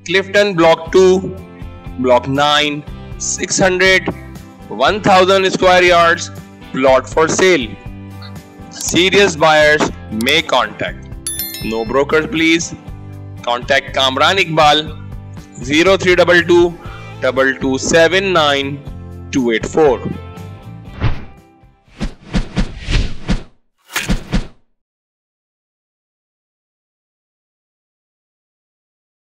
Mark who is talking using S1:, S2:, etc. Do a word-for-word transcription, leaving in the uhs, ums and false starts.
S1: Clifton Block two, Block nine, six hundred, one thousand square yards, plot for sale. Serious buyers may contact. No brokers please. Contact Kamran Iqbal zero three two two two two seven nine two eight four.